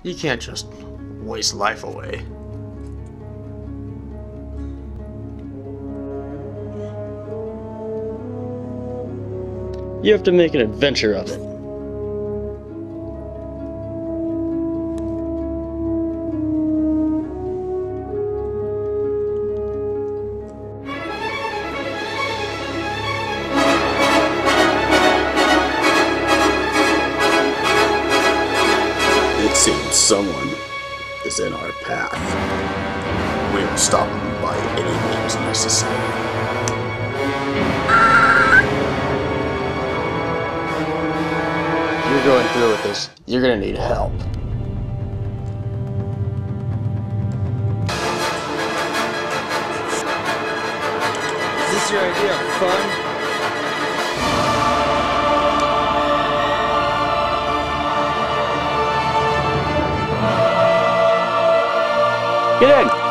You can't just waste life away. You have to make an adventure of it. It seems someone is in our path. We will stop them by any means necessary. You're going through with this. You're gonna need help. Is this your idea of fun? Get in!